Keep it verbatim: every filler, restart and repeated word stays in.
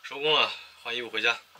收工了，换衣服回家。